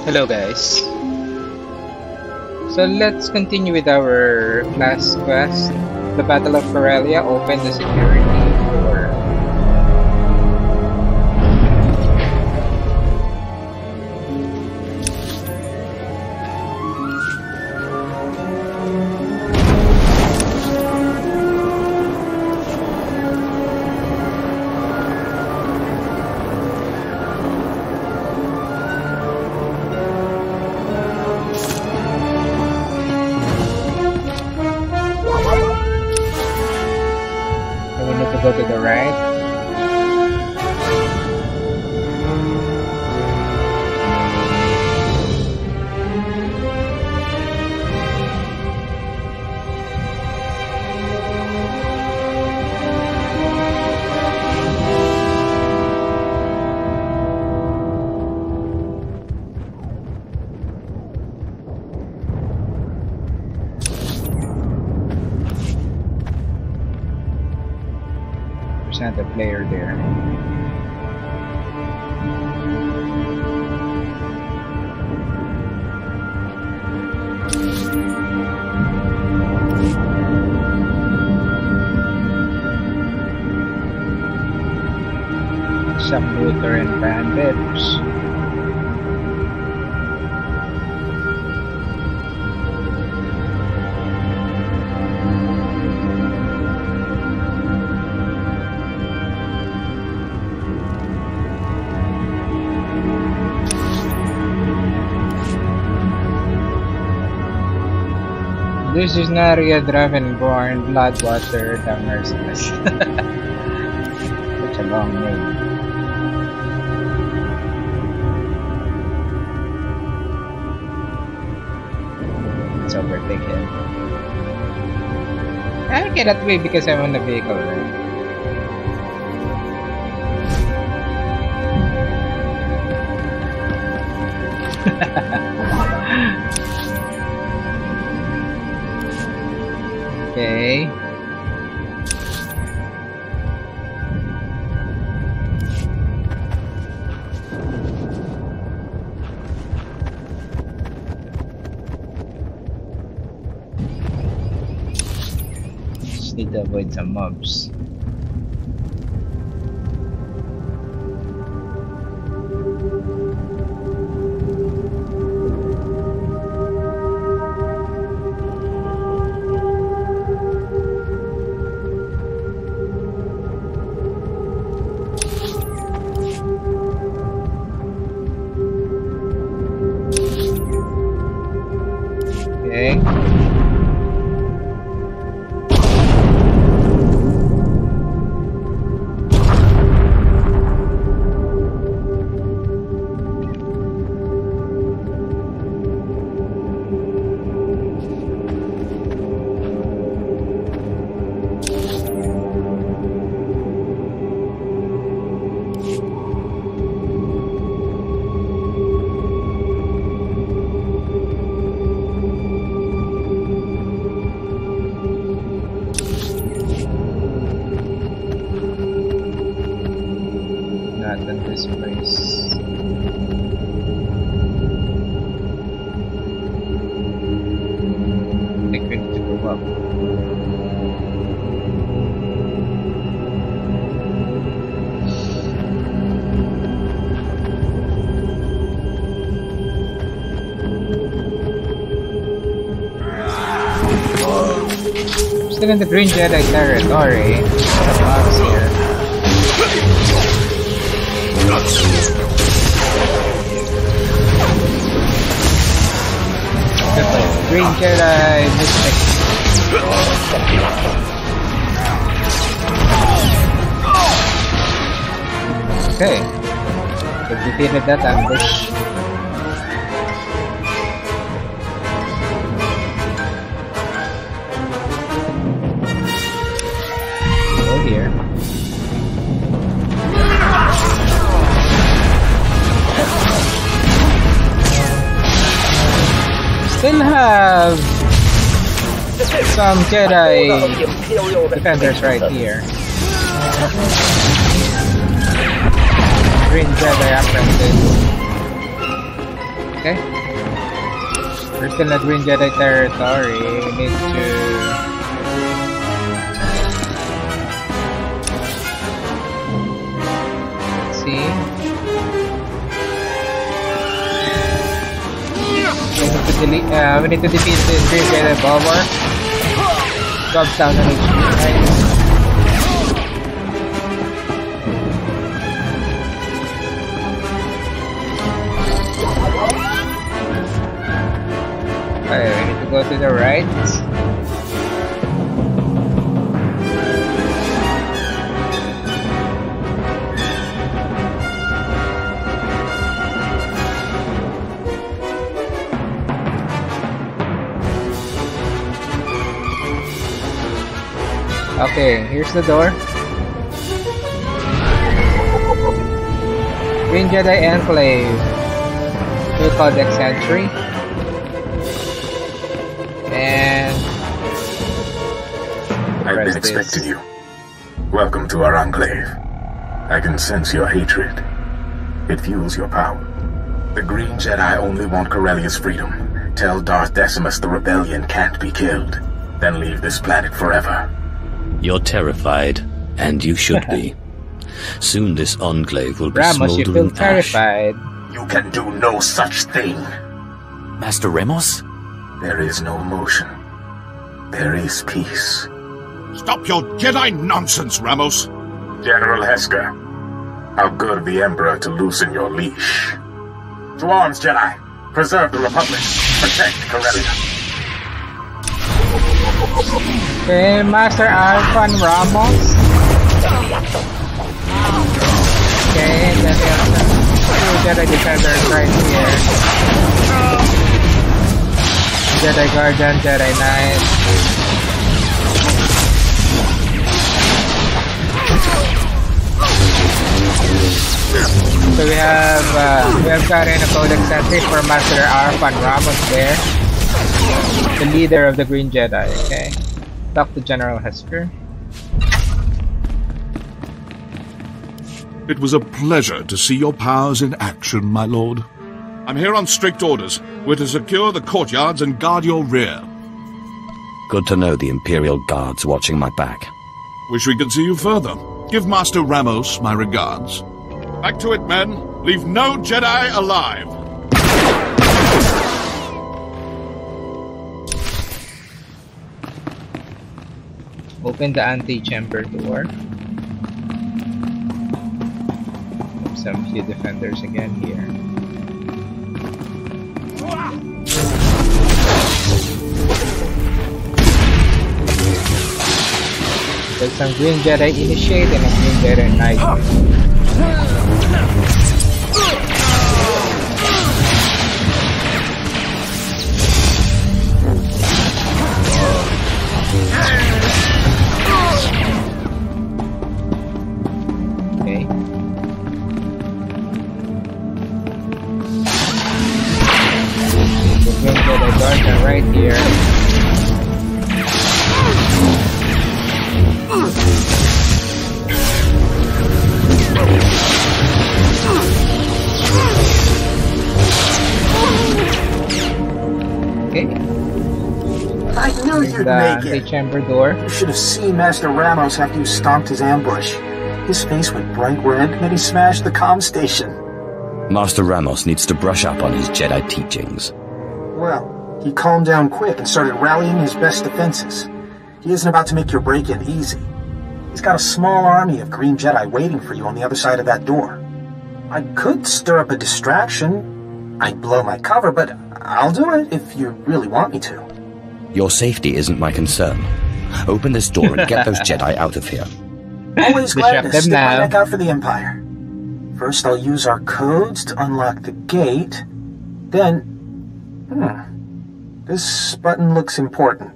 Hello guys. So let's continue with our last quest. The Battle of Corellia. Open the security door. Go to the right. Not a player there. SWTOR and bandits. This is Naria Dravenborn, Bloodwater, the Merciless. Such a long name. Let's overtake him. I cannot wait because I'm on the vehicle, right? Okay. Just need to avoid some mobs. This place. I think we need to go up. Still in the Green Jedi territory. The box here. Green Jedi Mystic. Okay. We defeated that ambush. Go here. Still have some Jedi defenders right here. Green Jedi apprentice. Okay. We're still at Green Jedi territory. We need to... Let's see. We need to defeat this Green Jedi Bulwark. Drops down on HP, right? Okay, we need to go to the right. Okay, here's the door. Green Jedi Enclave. New Codex entry. And... I've been expecting you. Welcome to our enclave. I can sense your hatred. It fuels your power. The Green Jedi only want Corellia's freedom. Tell Darth Decimus the rebellion can't be killed. Then leave this planet forever. You're terrified, and you should be. Soon this enclave will be Ramos, you feel smoldering ash. terrified. You can do no such thing. Master Ramos? There is no emotion. There is peace. Stop your Jedi nonsense, Ramos! General Hesker, how good of the Emperor to loosen your leash. To arms, Jedi! Preserve the Republic. Protect Corellia. Okay, Master Alphan Ramos. Okay, then we have two Jedi Defenders right here. Jedi Guardian, Jedi Knight. So we have gotten a Codex entry for Master Alphan Ramos there. The leader of the Green Jedi, okay. Talk to General Hesker. It was a pleasure to see your powers in action, my lord. I'm here on strict orders. We're to secure the courtyards and guard your rear. Good to know the Imperial Guard's watching my back. Wish we could see you further. Give Master Ramos my regards. Back to it, men. Leave no Jedi alive. Open the antechamber door. Some few defenders again here. There's some Green Jedi Initiate and a Green Jedi Knight. Okay. The Green Jedi guards are right here. Okay. I knew you'd make it. The chamber door. You should have seen Master Ramos after you stomped his ambush. His face went bright red, and he smashed the comm station. Master Ramos needs to brush up on his Jedi teachings. Well, he calmed down quick and started rallying his best defenses. He isn't about to make your break-in easy. He's got a small army of Green Jedi waiting for you on the other side of that door. I could stir up a distraction. I'd blow my cover, but I'll do it if you really want me to. Your safety isn't my concern. Open this door and get those Jedi out of here. Always glad to them stick my now. neck out for the Empire. First, I'll use our codes to unlock the gate. Then... This button looks important.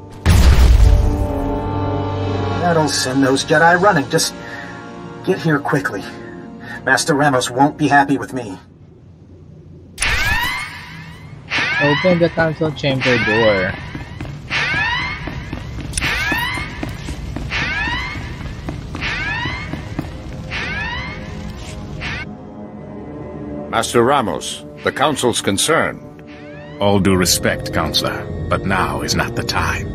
That'll send those Jedi running. Just get here quickly. Master Ramos won't be happy with me. Open the council chamber door. Master Ramos, The Council's concerned. All due respect, Counselor, but now is not the time.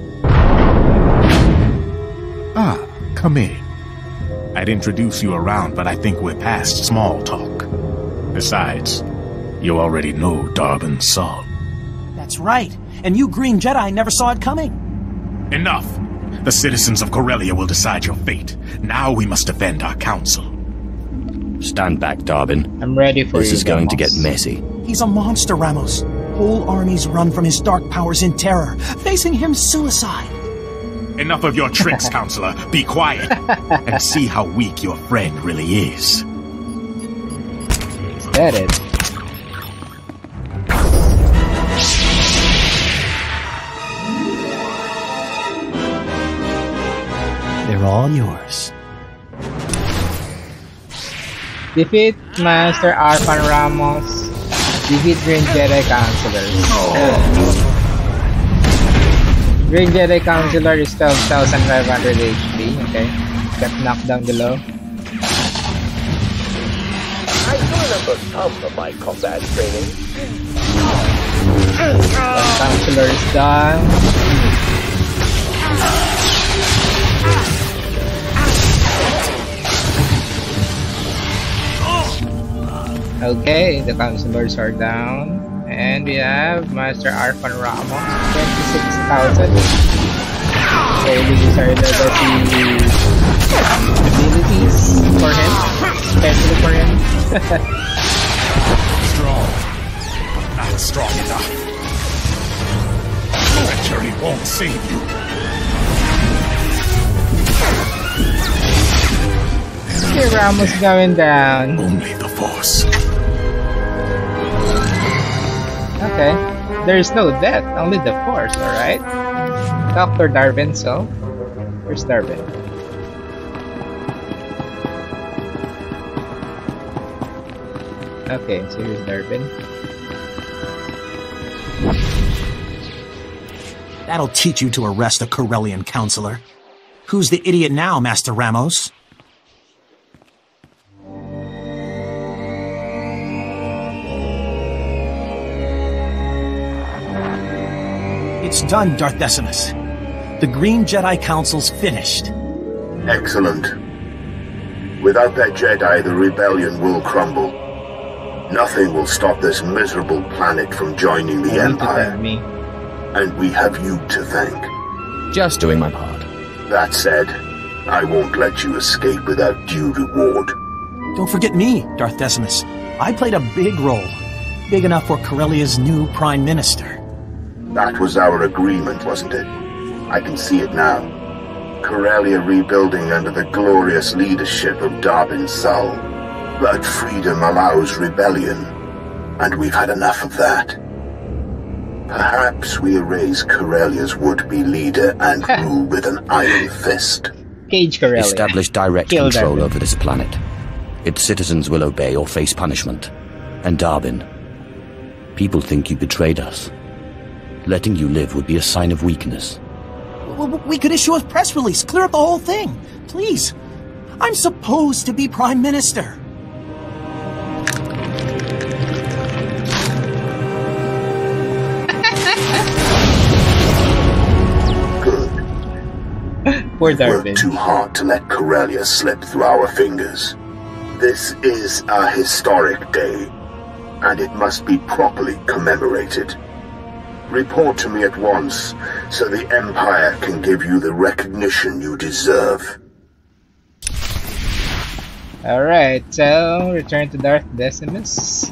Ah, come in. I'd introduce you around, but I think we're past small talk. Besides, you already know Darbin's Sol. That's right. And you Green Jedi never saw it coming. Enough! The citizens of Corellia will decide your fate. Now we must defend our council. Stand back, Darbin. I'm ready for This you, is going to Ramos. get messy. He's a monster, Ramos. Whole armies run from his dark powers in terror. Facing him, suicide. Enough of your tricks, Counselor. Be quiet and see how weak your friend really is. Is that it? They're all yours. Defeat Master Arfan Ramos. Defeat Green Jedi Counselor. Green Jedi Counselor is 12,500 HP. Okay. Got knocked down below. I do remember some of my combat training. One Counselor is done. Okay, the Counselors are down. And we have Master Arfan Ramos, 26,000. Okay, these are the abilities for him, especially for him. Strong, but not strong enough. Treachery won't save you. Okay, Ramos going down. Only the Force. Okay, there's no death, only the Force, alright? Dr. Darwin, so where's Darwin? Okay, so here's Darwin. That'll teach you to arrest a Corellian counselor. Who's the idiot now, Master Ramos? It's done, Darth Decimus. The Green Jedi Council's finished. Excellent. Without that Jedi, the rebellion will crumble. Nothing will stop this miserable planet from joining the Empire. And we have you to thank. Just doing my part. That said, I won't let you escape without due reward. Don't forget me, Darth Decimus. I played a big role. Big enough for Corellia's new Prime Minister. That was our agreement, wasn't it? I can see it now. Corellia rebuilding under the glorious leadership of Darbin Sol. But freedom allows rebellion, and we've had enough of that. Perhaps we erase Corellia's would-be leader and rule with an iron fist. Cage Corellia. Establish direct Kill control Darwin. over this planet. Its citizens will obey or face punishment. And Darbin, people think you betrayed us. Letting you live would be a sign of weakness. We could issue a press release, clear up the whole thing. Please. I'm supposed to be Prime Minister. Good. Poor We've Darwin. worked too hard to let Corellia slip through our fingers. This is a historic day, and it must be properly commemorated. Report to me at once, so the Empire can give you the recognition you deserve. Alright, so return to Darth Decimus.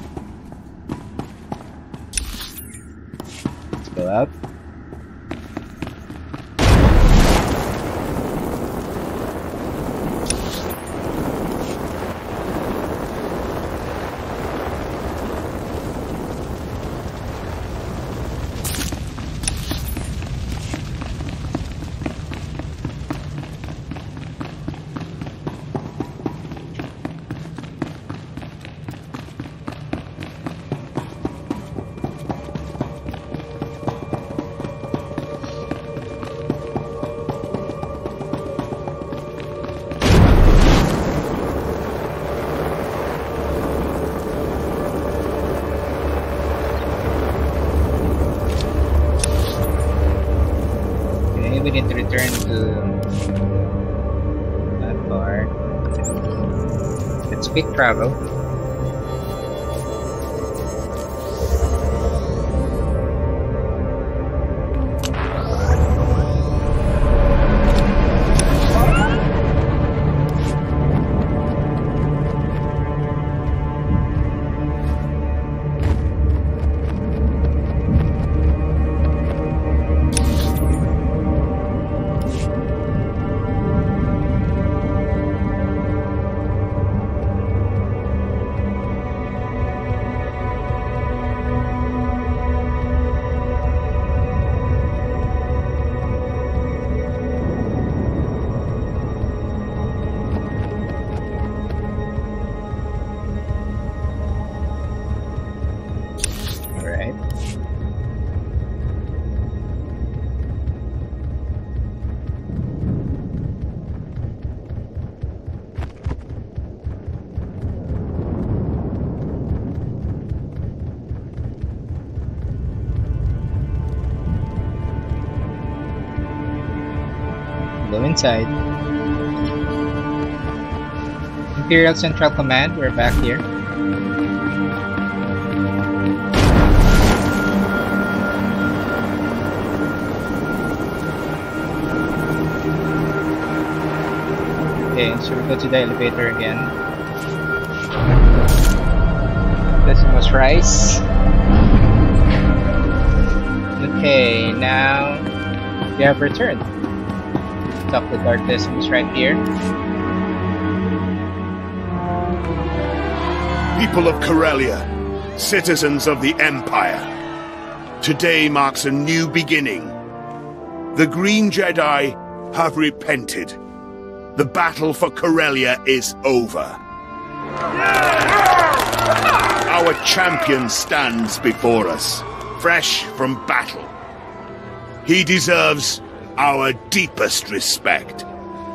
Let's go out. Let's quick travel. Go inside. Imperial Central Command, we're back here. Okay, so we go to the elevator again. This was Rice. Okay, now we have returned. Talk to Dark Decimus right here. People of Corellia, citizens of the Empire, today marks a new beginning. The Green Jedi have repented. The battle for Corellia is over. Our champion stands before us, fresh from battle. He deserves our deepest respect.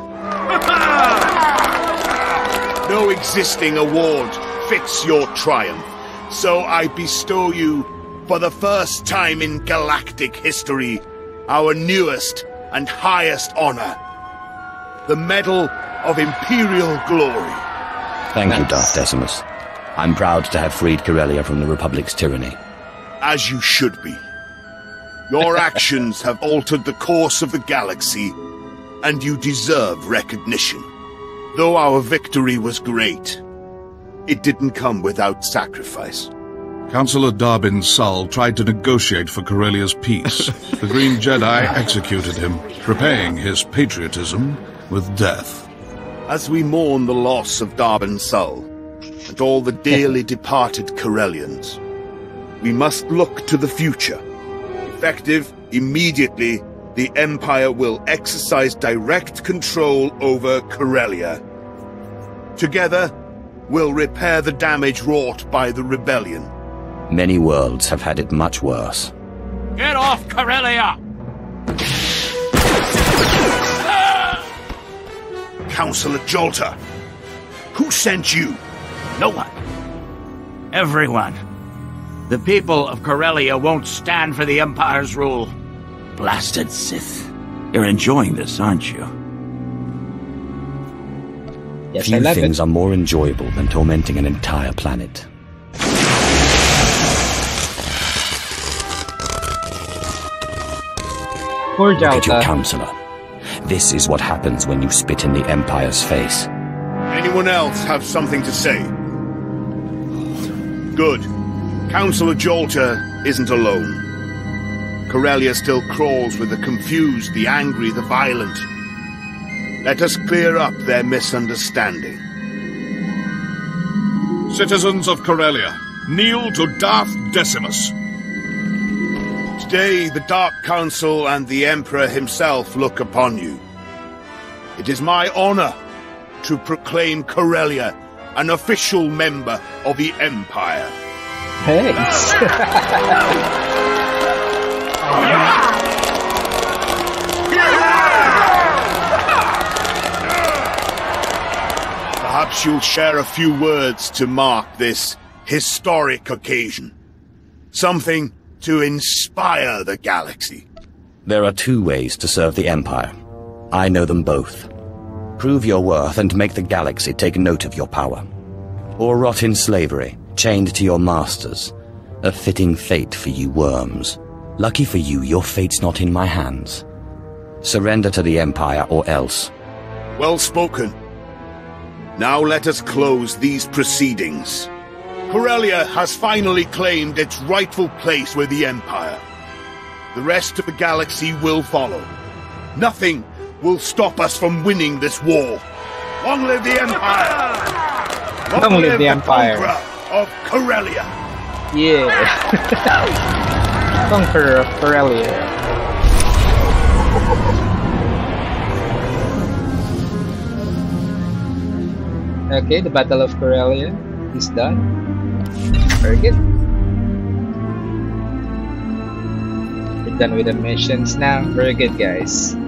No existing award fits your triumph, so I bestow you, for the first time in galactic history, our newest and highest honor, the Medal of Imperial Glory. Thank you, Darth Decimus. I'm proud to have freed Corellia from the Republic's tyranny. As you should be. Your actions have altered the course of the galaxy, and you deserve recognition. Though our victory was great, it didn't come without sacrifice. Councillor Darbin Sull tried to negotiate for Corellia's peace. The Green Jedi executed him, repaying his patriotism with death. As we mourn the loss of Darbin Sull, and all the dearly departed Corellians, we must look to the future. Effective immediately, the Empire will exercise direct control over Corellia. Together, we'll repair the damage wrought by the rebellion. Many worlds have had it much worse. Get off Corellia! Councillor Jolter, who sent you? No one. Everyone. The people of Corellia won't stand for the Empire's rule. Blasted Sith. You're enjoying this, aren't you? Yes, Few I love things it. are more enjoyable than tormenting an entire planet. Poor Look at you, Jalta. Counselor. This is what happens when you spit in the Empire's face. Anyone else have something to say? Good. Councillor Jolter isn't alone. Corellia still crawls with the confused, the angry, the violent. Let us clear up their misunderstanding. Citizens of Corellia, kneel to Darth Decimus. Today, the Dark Council and the Emperor himself look upon you. It is my honor to proclaim Corellia an official member of the Empire. Thanks. Perhaps you'll share a few words to mark this historic occasion. Something to inspire the galaxy. There are two ways to serve the Empire. I know them both. Prove your worth and make the galaxy take note of your power. Or rot in slavery, chained to your masters. A fitting fate for you worms. Lucky for you, your fate's not in my hands. Surrender to the Empire or else. Well spoken. Now let us close these proceedings. Corellia has finally claimed its rightful place with the Empire. The rest of the galaxy will follow. Nothing will stop us from winning this war. Long live the Empire! Long live the Empire of Corellia! Yeah. Conqueror of Corellia. Okay, the Battle of Corellia is done. Very good. We're done with the missions now. Very good, guys.